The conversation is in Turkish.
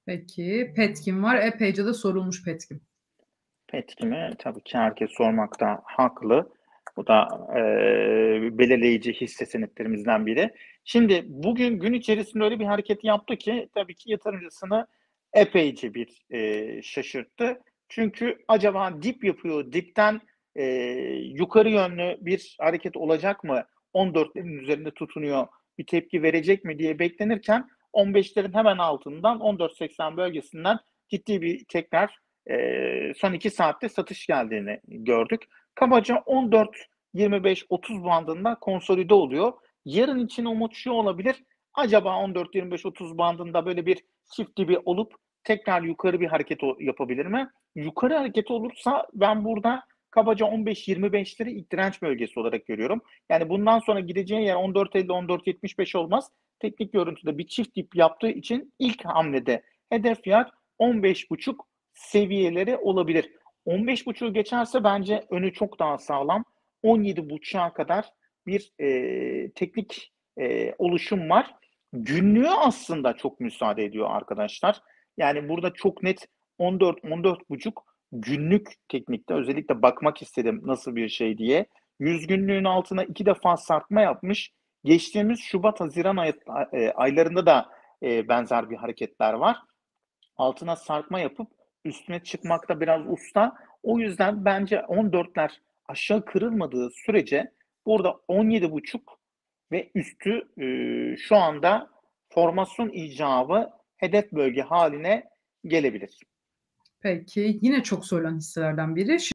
Peki, Petkim var. Epeyce de sorulmuş Petkim. Petkimi tabii ki herkes sormakta haklı. Bu da belirleyici hisse senetlerimizden biri. Şimdi bugün gün içerisinde öyle bir hareket yaptı ki tabii ki yatırımcısını epeyce bir şaşırttı. Çünkü acaba dip yapıyor, dipten yukarı yönlü bir hareket olacak mı? 14'lerin üzerinde tutunuyor, bir tepki verecek mi diye beklenirken 15'lerin hemen altından 14.80 bölgesinden ciddi bir tekrar son 2 saatte satış geldiğini gördük. Kabaca 14.25-30 bandında konsolide oluyor. Yarın için umut şu olabilir. Acaba 14.25-30 bandında böyle bir çift dibi olup tekrar yukarı bir hareket yapabilir mi? Yukarı hareket olursa ben burada kabaca 15-25'leri ilk direnç bölgesi olarak görüyorum. Yani bundan sonra gideceği yer 14.50-14.75 olmaz. Teknik görüntüde bir çift dip yaptığı için ilk hamlede hedef yer 15.5 seviyeleri olabilir. 15.5'u geçerse bence önü çok daha sağlam. 17.5'a kadar bir teknik oluşum var. Günlüğü aslında çok müsaade ediyor arkadaşlar. Yani burada çok net 14-14.5 günlük teknikte özellikle bakmak istedim nasıl bir şey diye. 100 günlüğün altına 2 defa sarkma yapmış. Geçtiğimiz Şubat-Haziran aylarında da benzer bir hareketler var. Altına sarkma yapıp üstüne çıkmakta biraz usta. O yüzden bence 14'ler aşağı kırılmadığı sürece burada 17.5 ve üstü şu anda formasyon icabı hedef bölge haline gelebilir. Peki, yine çok sorulan hisselerden biri.